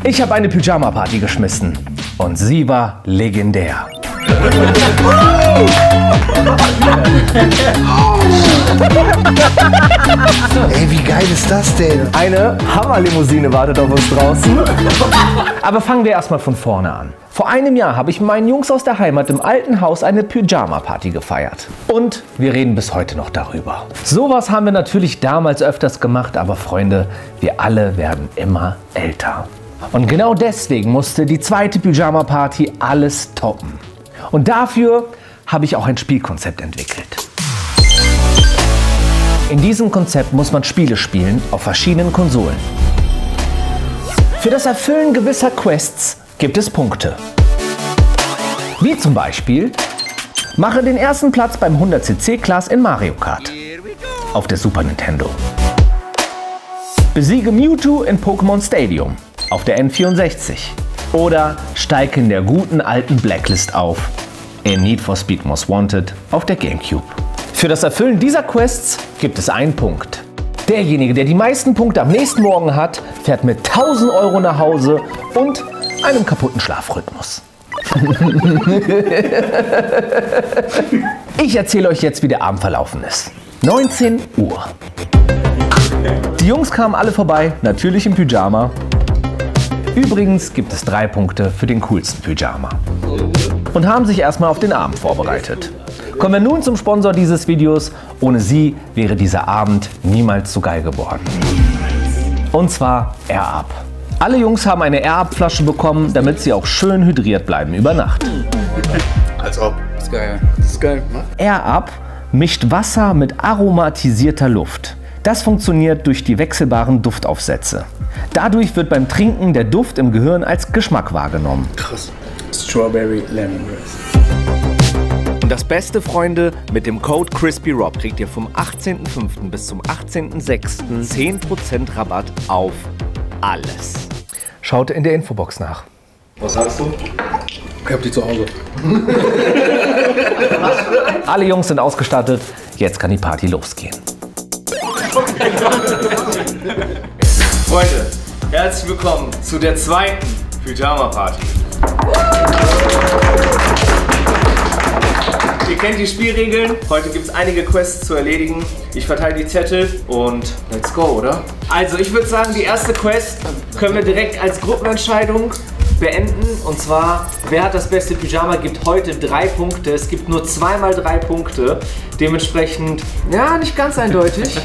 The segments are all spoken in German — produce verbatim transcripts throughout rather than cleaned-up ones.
Ich habe eine Pyjama-Party geschmissen und sie war legendär. Ey, wie geil ist das denn? Eine Hammerlimousine wartet auf uns draußen. Aber fangen wir erstmal von vorne an. Vor einem Jahr habe ich mit meinen Jungs aus der Heimat im alten Haus eine Pyjama-Party gefeiert. Und wir reden bis heute noch darüber. Sowas haben wir natürlich damals öfters gemacht, aber Freunde, wir alle werden immer älter. Und genau deswegen musste die zweite Pyjama-Party alles toppen. Und dafür habe ich auch ein Spielkonzept entwickelt. In diesem Konzept muss man Spiele spielen auf verschiedenen Konsolen. Für das Erfüllen gewisser Quests gibt es Punkte. Wie zum Beispiel: mache den ersten Platz beim hundert C C Class in Mario Kart auf der Super Nintendo. Besiege Mewtwo in Pokémon Stadium auf der N vierundsechzig. Oder steige in der guten alten Blacklist auf in Need for Speed Most Wanted auf der GameCube. Für das Erfüllen dieser Quests gibt es einen Punkt. Derjenige, der die meisten Punkte am nächsten Morgen hat, fährt mit tausend Euro nach Hause und einem kaputten Schlafrhythmus. Ich erzähle euch jetzt, wie der Abend verlaufen ist. neunzehn Uhr. Die Jungs kamen alle vorbei, natürlich im Pyjama. Übrigens gibt es drei Punkte für den coolsten Pyjama. Und haben sich erstmal auf den Abend vorbereitet. Kommen wir nun zum Sponsor dieses Videos. Ohne sie wäre dieser Abend niemals so geil geworden. Und zwar AirUp. Alle Jungs haben eine AirUp-Flasche bekommen, damit sie auch schön hydriert bleiben über Nacht. Als ob. Das ist geil. Das ist geil. AirUp mischt Wasser mit aromatisierter Luft. Das funktioniert durch die wechselbaren Duftaufsätze. Dadurch wird beim Trinken der Duft im Gehirn als Geschmack wahrgenommen. Krass. Strawberry Lemongrass. Und das Beste, Freunde, mit dem Code CrispyRob kriegt ihr vom achtzehnten fünften bis zum achtzehnten sechsten zehn Prozent Rabatt auf alles. Schaut in der Infobox nach. Was sagst du? Ich hab die zu Hause. Alle Jungs sind ausgestattet, jetzt kann die Party losgehen. Freunde, herzlich willkommen zu der zweiten Pyjama-Party. Ihr kennt die Spielregeln. Heute gibt es einige Quests zu erledigen. Ich verteile die Zettel und let's go, oder? Also ich würde sagen, die erste Quest können wir direkt als Gruppenentscheidung beenden. Und zwar, wer hat das beste Pyjama, gibt heute drei Punkte. Es gibt nur zweimal drei Punkte. Dementsprechend, ja, nicht ganz eindeutig.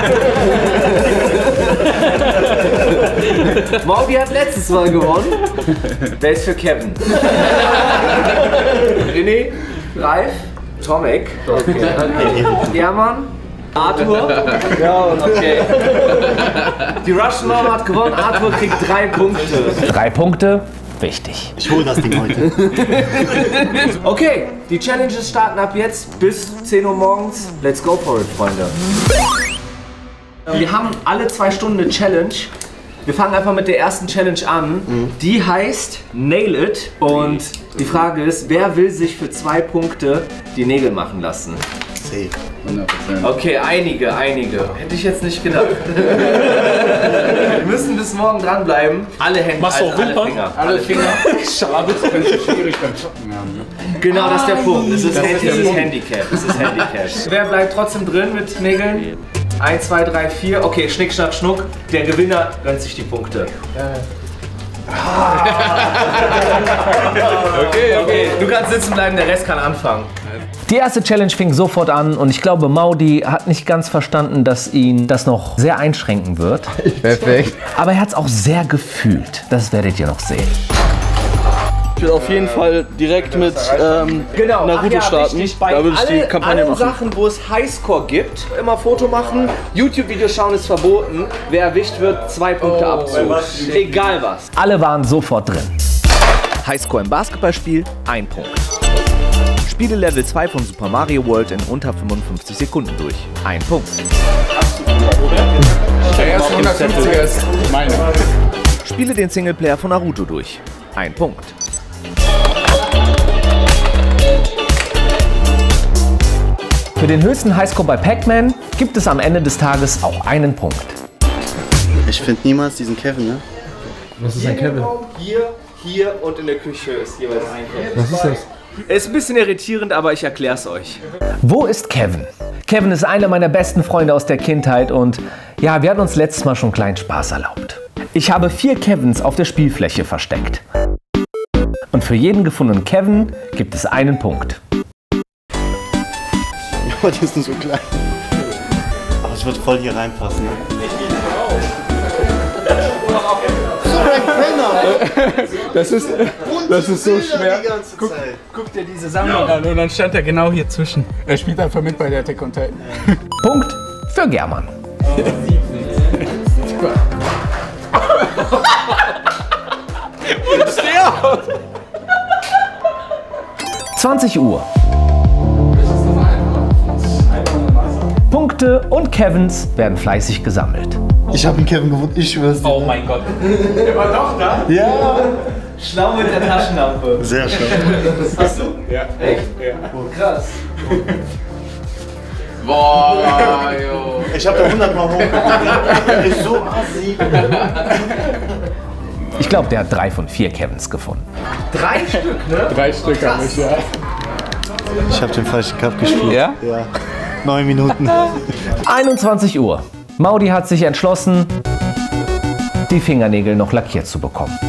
Maudi hat letztes Mal gewonnen. Wer ist für Kevin? René, Ralf, Tomek, okay, okay. German, Arthur. Ja, okay. Die Russian Mom hat gewonnen, Arthur kriegt drei Punkte. Drei Punkte, wichtig. Ich hole das Ding heute. Okay, die Challenges starten ab jetzt bis zehn Uhr morgens. Let's go for it, Freunde. Wir haben alle zwei Stunden eine Challenge. Wir fangen einfach mit der ersten Challenge an. Mhm. Die heißt Nail It. Und die Frage ist, wer will sich für zwei Punkte die Nägel machen lassen? Safe. hundert Prozent. Okay, einige, einige. Hätte ich jetzt nicht gedacht. Wir müssen bis morgen dranbleiben. Alle Hände, Machst du alle, auch alle Wimpern? Finger. Alle Finger. Schade, das könnte schwierig beim Shoppen haben. Ne? Genau, das ist der Punkt. Das ist, Das Hand, ist der das ist Punkt. Handicap. Das ist Handicap. Wer bleibt trotzdem drin mit Nägeln? eins, zwei, drei, vier. Okay, Schnick, Schnack, Schnuck. Der Gewinner gönnt sich die Punkte. Okay, okay. Du kannst sitzen bleiben, der Rest kann anfangen. Die erste Challenge fing sofort an und ich glaube, Maudi hat nicht ganz verstanden, dass ihn das noch sehr einschränken wird. Perfekt. Aber er hat es auch sehr gefühlt. Das werdet ihr noch sehen. Ich will auf jeden Fall direkt mit ähm, Genau, Naruto ach ja, starten. wichtig, bei Da würde ich die alle, Kampagne allen machen. Sachen, wo es Highscore gibt, immer Foto machen. YouTube-Videos schauen ist verboten. Wer erwischt wird, zwei Punkte Abzug. Egal was. Alle waren sofort drin. Highscore im Basketballspiel, ein Punkt. Spiele Level zwei von Super Mario World in unter fünfundfünfzig Sekunden durch, ein Punkt. Der erste hundertfünfziger ist meine. Spiele den Singleplayer von Naruto durch, ein Punkt. Für den höchsten Highscore bei Pac-Man gibt es am Ende des Tages auch einen Punkt. Ich finde niemals diesen Kevin, ne? Was ist ein Kevin? Hier, hier und in der Küche ist jeweils ein Kevin. Was ist das? Ist ein bisschen irritierend, aber ich erkläre es euch. Wo ist Kevin? Kevin ist einer meiner besten Freunde aus der Kindheit und ja, wir hatten uns letztes Mal schon einen kleinen Spaß erlaubt. Ich habe vier Kevins auf der Spielfläche versteckt. Und für jeden gefundenen Kevin gibt es einen Punkt. Ja, die ist nur so klein. Aber es wird voll hier reinpassen. Ne? Das ist, das ist so schwer. Die ganze Guck, Zeit. guck dir diese Sammlung an und dann stand er genau hier zwischen. Er spielt einfach mit bei der Attack on Titan. Punkt für German. zwanzig Uhr. Punkte und Kevins werden fleißig gesammelt. Ich habe einen Kevin gefunden, ich schwör's dir. Oh mein Gott. Der war doch da? Ja! Schlau mit der Taschenlampe. Sehr schön. Hast du? Ja. Echt? Ja. Krass. Boah, jo. Ich habe da hundertmal hochgeguckt. Der ist so assi. Ich glaube, der hat drei von vier Kevins gefunden. Drei Stück, ne? Drei Stück habe ich, ja. Ich habe den falschen Cup gespielt. Ja? Ja. Neun Minuten. einundzwanzig Uhr. Maudi hat sich entschlossen, die Fingernägel noch lackiert zu bekommen.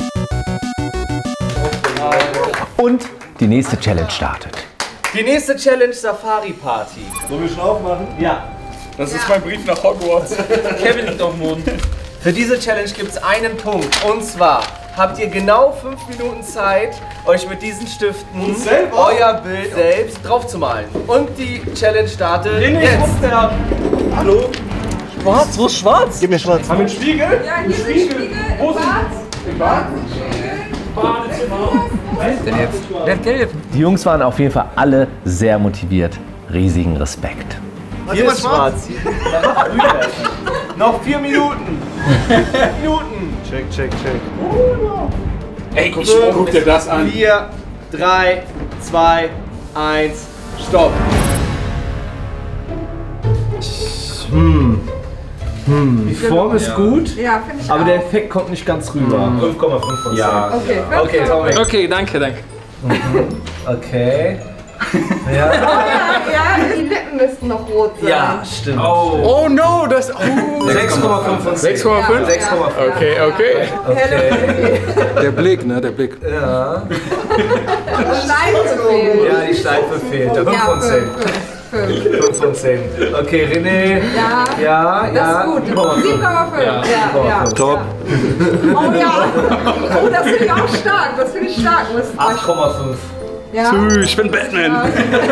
Und die nächste Challenge startet. Die nächste Challenge Safari Party. Sollen wir schon aufmachen? Ja. Das ist mein Brief nach Hogwarts. Kevin liegt auf dem Boden. Für diese Challenge gibt es einen Punkt. Und zwar habt ihr genau fünf Minuten Zeit, euch mit diesen Stiften euer Bild selbst draufzumalen. Und die Challenge startet jetzt. Hallo? Schwarz? Wo ist schwarz? Gib mir schwarz. Haben wir einen Spiegel? Ja, hier ist ein Spiegel. Wo ist Im Bad. Die Jungs waren auf jeden Fall alle sehr motiviert. Riesigen Respekt. Hier ist schwarz. Noch vier Minuten. Vier Minuten. Check, check, check. Ey, Guck, guck dir das an. vier, drei, zwei, eins, stopp. Hm. Hm. Die Form ist gut, Ja, finde ich aber auch. der Effekt kommt nicht ganz rüber. fünf Komma fünf von zehn. Ja. Okay, Okay, Tommy. Okay, danke, danke. Okay. Ja. Ja, ja, die Lippen müssten noch rot sein. Ja, stimmt. Oh no, das. Oh. sechs Komma fünf von zehn. sechs Komma fünf? sechs Komma fünf. Okay, okay. Okay. Der Blick, ne? Der Blick. Ja. Schleife fehlt. Ja, die Schleife fehlt. fünf Ja, von zehn. fünf, fünf, fünf. fünf von zehn. Okay, René. Ja, Ja, das ja. ist gut. sieben Komma fünf. sieben Komma fünf. Ja, ja. Top. Oh ja. Oh, das finde ich auch stark. Das finde ich stark. Muss- acht Komma fünf. Ja. Ich bin Batman.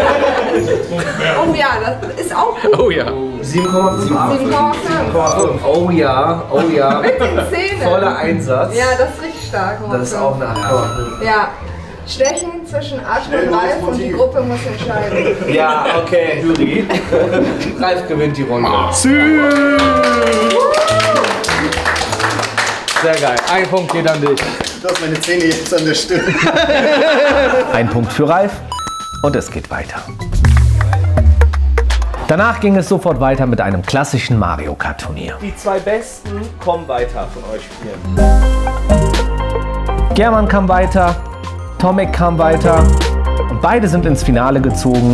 Oh ja, das ist auch gut. Oh ja. sieben Komma fünf. sieben Komma fünf. Oh ja, oh ja. Mit den Zähnen. Voller Einsatz. Ja, das ist richtig stark. Das ist auch eine acht Komma fünf. Ja. Stechen zwischen Arthur und Ralf und die Gruppe muss entscheiden. Ja, okay, Jury. Ralf gewinnt die Runde. Sehr geil. Ein Punkt geht an dich. Du hast meine Zähne jetzt an der Stirn. Ein Punkt für Ralf und es geht weiter. Danach ging es sofort weiter mit einem klassischen Mario Kart Turnier. Die zwei Besten kommen weiter von euch spielen. German kam weiter, Tomek kam weiter und beide sind ins Finale gezogen.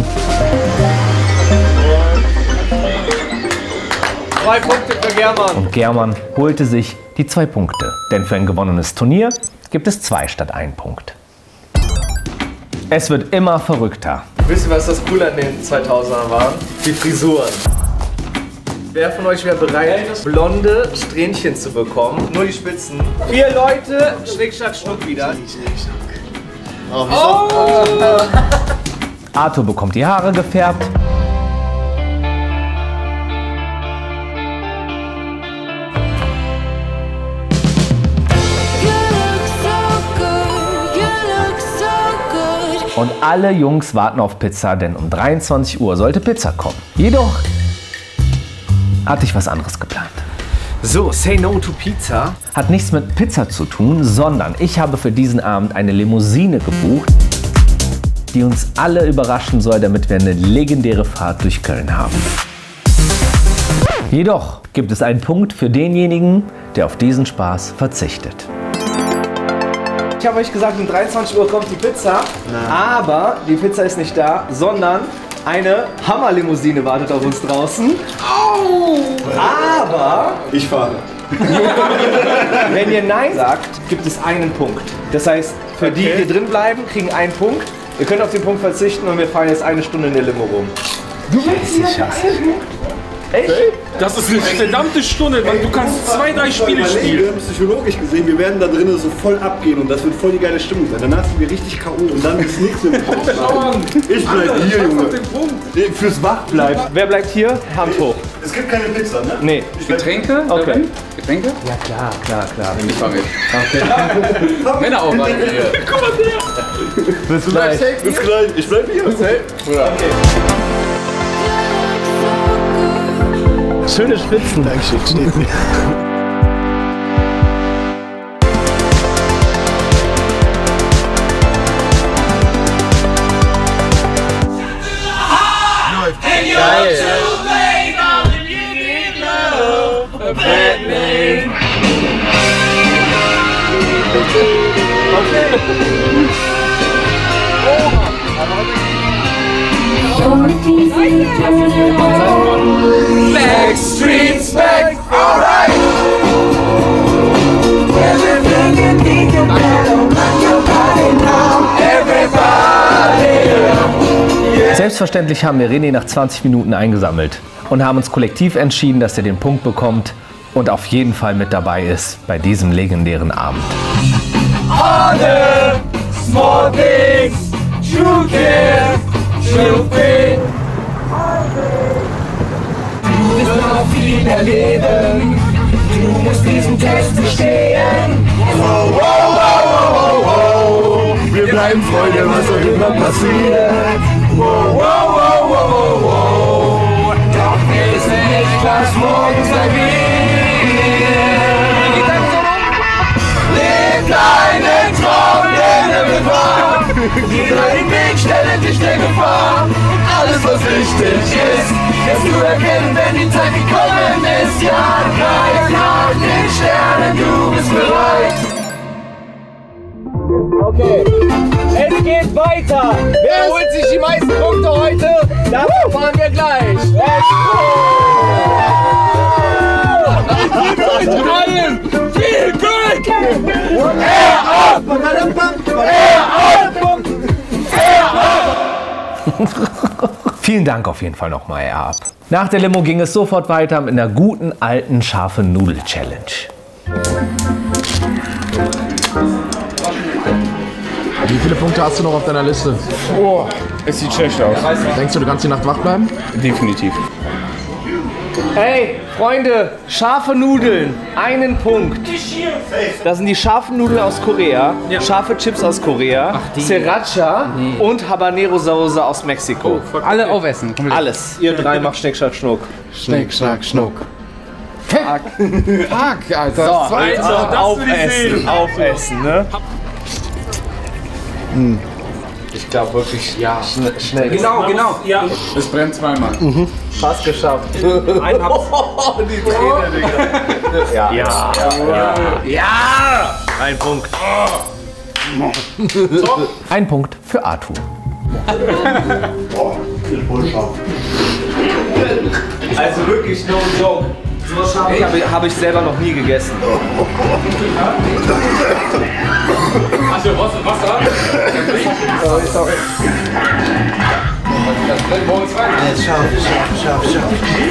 Drei Punkte für German. Und German holte sich die zwei Punkte. Denn für ein gewonnenes Turnier gibt es zwei statt ein Punkt. Es wird immer verrückter. Wisst ihr, was das Coole an den zweitausendern waren? Die Frisuren. Wer von euch wäre bereit, blonde Strähnchen zu bekommen? Nur die Spitzen. Vier Leute, Schnick, Schnack, Schnuck wieder. Oh, wieso? Arthur bekommt die Haare gefärbt. Und alle Jungs warten auf Pizza, denn um dreiundzwanzig Uhr sollte Pizza kommen. Jedoch hatte ich was anderes geplant. So, say no to pizza. Hat nichts mit Pizza zu tun, sondern ich habe für diesen Abend eine Limousine gebucht, die uns alle überraschen soll, damit wir eine legendäre Fahrt durch Köln haben. Jedoch gibt es einen Punkt für denjenigen, der auf diesen Spaß verzichtet. Ich habe euch gesagt, um dreiundzwanzig Uhr kommt die Pizza, aber die Pizza ist nicht da, sondern eine Hammerlimousine wartet auf uns draußen. Oh. Aber Ich fahre. wenn ihr Nein sagt, gibt es einen Punkt. Das heißt, für die, die drin bleiben, kriegen einen Punkt. Ihr könnt auf den Punkt verzichten und wir fahren jetzt eine Stunde in der Limo rum. Du willst sicher? Echt? Das ist eine verdammte Stunde, weil du kannst zwei, drei Spiele spielen. Psychologisch gesehen, wir werden da drinnen so voll abgehen und das wird voll die geile Stimmung sein. Danach sind wir richtig K O und dann ist nichts mehr. Ich bleib hier, Junge. Fürs Wachbleiben. Wer bleibt hier? Hand hoch. Es gibt keine Pizza, ne? Nee. Getränke? Okay. Getränke? Ja klar, klar, klar. Ich fahr mit. Okay. Männer auch mal hier. Guck mal der. Bis gleich. Bis gleich. Ich bleib hier. Okay. Schöne Spitzen. Dankeschön, steht mir. Geil. Backstreet's back, alright. Everything you think about, rock your body now, everybody. Selbstverständlich haben wir René nach zwanzig Minuten eingesammelt und haben uns kollektiv entschieden, dass er den Punkt bekommt und auf jeden Fall mit dabei ist bei diesem legendären Abend. All the small things, true care, true pain. Du wirst noch viel erleben, du musst diesen Test bestehen. Wow, wow, wow, wow, wow. Wir bleiben Freunde, was auch immer passiert. Wow, wow, wow, wow, wow. Doch wir sind nicht klar, morgens sein Leb deinen Traum, den er bewahrt. Jeder im Weg stelle dich der Gefahr. Alles was wichtig ist, wirst du erkennen, wenn die Zeit gekommen ist. Ja, greif nach den Sternen, du bist bereit. Okay, es geht weiter. Wer holt sich die meisten Punkte heute? Das erfahren wir gleich. Let's go! Viel Glück! Er ab! Er ab! Vielen Dank auf jeden Fall nochmal, er ab. Nach der Limo ging es sofort weiter mit einer guten alten scharfe Nudel-Challenge. Wie viele Punkte hast du noch auf deiner Liste? Oh, es sieht schlecht aus. Denkst du, du kannst die Nacht wach bleiben? Definitiv. Hey, Freunde, scharfe Nudeln, einen Punkt. Das sind die scharfen Nudeln aus Korea, ja. Scharfe Chips aus Korea, Sriracha nee. und Habanero-Soße aus Mexiko. Oh, alle aufessen. Komplett. Alles. Ihr drei macht Schnick, Schnack, Schnuck. Schnick, Schnack, Schnuck. Fuck. Fuck, Alter. So, also aufessen, aufessen, ne? Hm. Ich glaube wirklich, ja. Schnell. schnell. Genau, genau. Ja. Es brennt zweimal. Mhm. Fast geschafft. Ein Haps. Oh, die Träne, Digga. Ja. Ja. Ja. Ja. Ein Punkt. So. Ein Punkt für Arthur. Boah, ist wohl scharf. Also wirklich no joke. So scharf habe ich, hab ich selber noch nie gegessen. Hast du Wasser? Wasser? Sorry, sorry. Das brennt morgens rein. Ja, ist scharf, scharf, scharf, scharf.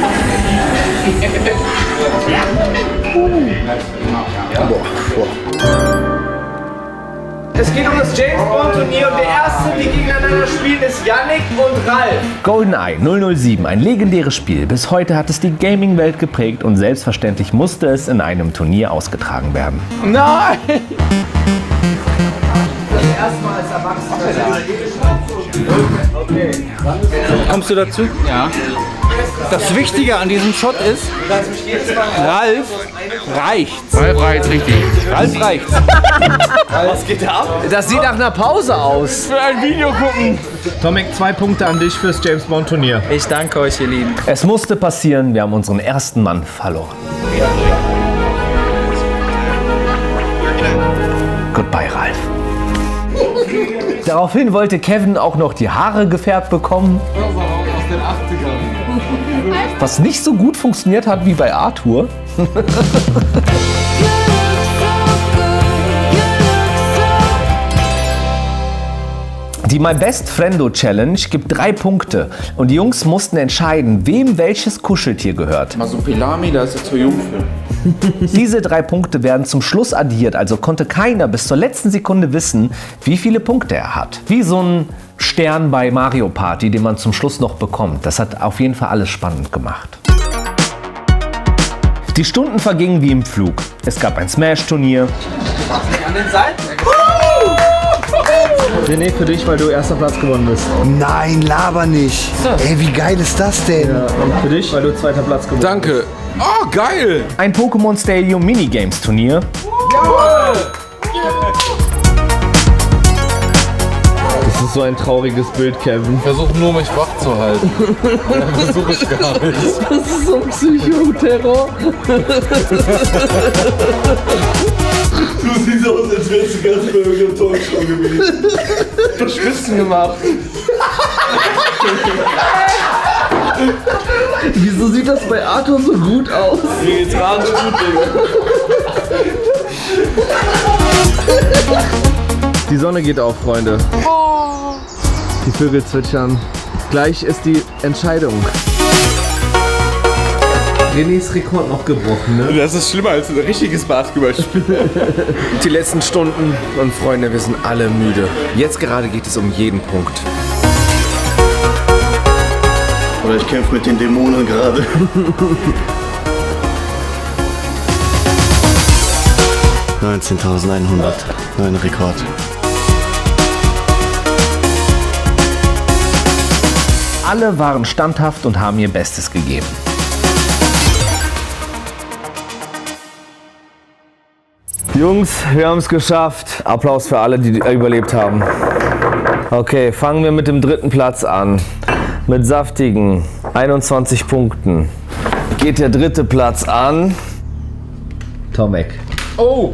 Boah, boah. Es geht um das James Bond Turnier und der erste, die gegeneinander spielen, ist Yannick und Ralf. GoldenEye null null sieben, ein legendäres Spiel. Bis heute hat es die Gaming-Welt geprägt und selbstverständlich musste es in einem Turnier ausgetragen werden. Nein! Das erste Mal als Erwachsener. Okay. Kommst du dazu? Ja. Das Wichtige an diesem Shot ist, Ralf reicht's. Ralf reicht's richtig. Ralf reicht's. Was geht da ab? Das sieht nach einer Pause aus. Für ein Video gucken. Tomek, zwei Punkte an dich fürs James Bond Turnier. Ich danke euch, ihr Lieben. Es musste passieren, wir haben unseren ersten Mann verloren. Daraufhin wollte Kevin auch noch die Haare gefärbt bekommen. Aus den achtzigern. Was nicht so gut funktioniert hat wie bei Arthur. Die My Best Friendo Challenge gibt drei Punkte und die Jungs mussten entscheiden, wem welches Kuscheltier gehört. Masupilami, da ist er zu jung für. Diese drei Punkte werden zum Schluss addiert, also konnte keiner bis zur letzten Sekunde wissen, wie viele Punkte er hat. Wie so ein Stern bei Mario Party, den man zum Schluss noch bekommt. Das hat auf jeden Fall alles spannend gemacht. Die Stunden vergingen wie im Flug. Es gab ein Smash-Turnier. An den Seiten. René, für dich, weil du erster Platz gewonnen bist. Nein, laber nicht. Ey, wie geil ist das denn? Ja, und für dich, weil du zweiter Platz gewonnen Danke. Oh, geil. bist. Ein Pokémon Stadium Minigames Turnier. Das ist so ein trauriges Bild, Kevin. Versuch nur, mich wach zu halten. Ja, versuch ich gar nicht. Das ist so ein Psychoterror. Du siehst aus, als wärst du ganz bei irgendeinem Talkshow gewesen. Du hast Spitzen gemacht. Wieso sieht das bei Arthur so gut aus? Mir geht's gerade gut, Digga. Die Sonne geht auf, Freunde. Die Vögel zwitschern. Gleich ist die Entscheidung. Renés Rekord noch gebrochen, ne? Das ist schlimmer als ein richtiges Basketballspiel. Die letzten Stunden und Freunde, wir sind alle müde. Jetzt gerade geht es um jeden Punkt. Oder ich kämpfe mit den Dämonen gerade. neunzehntausendeinhundert, neuer Rekord. Alle waren standhaft und haben ihr Bestes gegeben. Jungs, wir haben es geschafft. Applaus für alle, die überlebt haben. Okay, fangen wir mit dem dritten Platz an. Mit saftigen einundzwanzig Punkten geht der dritte Platz an Tomek. Oh!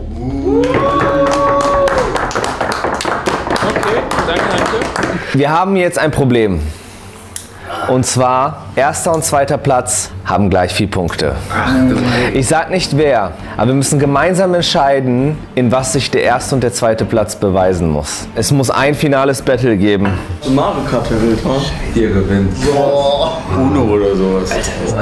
Okay, danke, danke. Wir haben jetzt ein Problem. Und zwar, erster und zweiter Platz haben gleich vier Punkte. Ich sag nicht wer, aber wir müssen gemeinsam entscheiden, in was sich der erste und der zweite Platz beweisen muss. Es muss ein finales Battle geben. Mario Kart verwählt, ha? Ihr gewinnt. Boah. Uno oder sowas.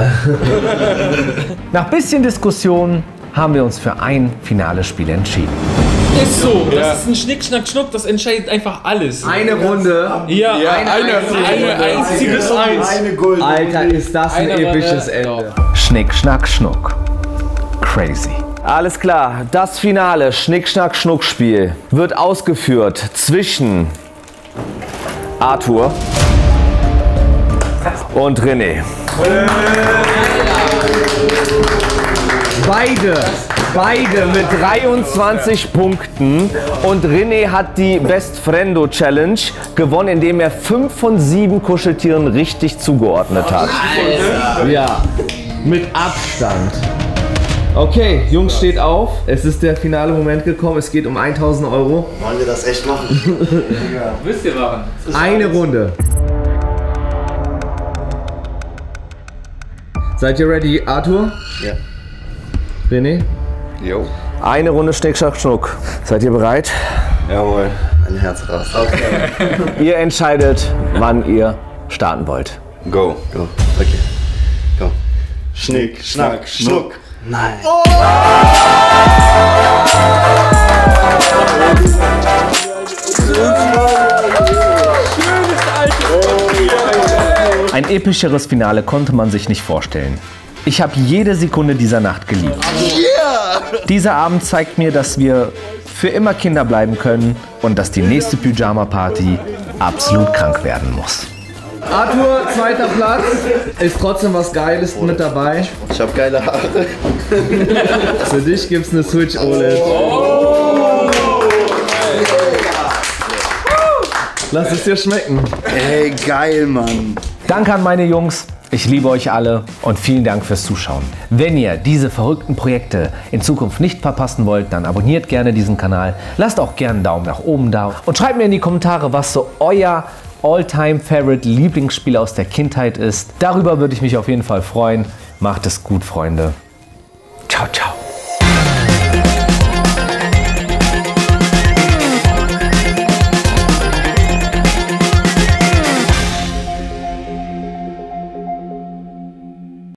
Nach bisschen Diskussion haben wir uns für ein finales Spiel entschieden. Ist so, das ist ein Schnick, Schnack, Schnuck, das entscheidet einfach alles. Eine Runde. Ja, Ja, eine, eine- eine, eine einziges Eins. Eine Gold. Alter, ist das ein Einer war episches der- Ende. Schnick, Schnack, Schnuck. Crazy. Alles klar, das finale Schnick, Schnack, Schnuck Spiel wird ausgeführt zwischen Arthur und René. Beide, beide mit dreiundzwanzig Punkten und René hat die Best Friendo Challenge gewonnen, indem er fünf von sieben Kuscheltieren richtig zugeordnet hat. Ja, mit Abstand. Okay, Jungs, steht auf. Es ist der finale Moment gekommen. Es geht um tausend Euro. Wollen wir das echt machen? Wisst ihr warum? Eine Runde. Seid ihr ready, Arthur? Ja. René? Jo. Eine Runde Schnick, Schnack, Schnuck. Seid ihr bereit? Jawohl. Ein Herz raus. Okay. Ihr entscheidet, wann ihr starten wollt. Go. Go. Okay. Go. Schnick, Schnack, Schnuck. Nein. Ein epischeres Finale konnte man sich nicht vorstellen. Ich habe jede Sekunde dieser Nacht geliebt. Dieser Abend zeigt mir, dass wir für immer Kinder bleiben können und dass die nächste Pyjama-Party absolut krank werden muss. Arthur, zweiter Platz. Ist trotzdem was Geiles mit dabei. Ich hab geile Haare. Für dich gibt's eine Switch O L E D. Lass es dir schmecken. Ey, geil, Mann. Danke an meine Jungs. Ich liebe euch alle und vielen Dank fürs Zuschauen. Wenn ihr diese verrückten Projekte in Zukunft nicht verpassen wollt, dann abonniert gerne diesen Kanal, lasst auch gerne einen Daumen nach oben da und schreibt mir in die Kommentare, was so euer All-Time-Favorite Lieblingsspiel aus der Kindheit ist. Darüber würde ich mich auf jeden Fall freuen. Macht es gut, Freunde.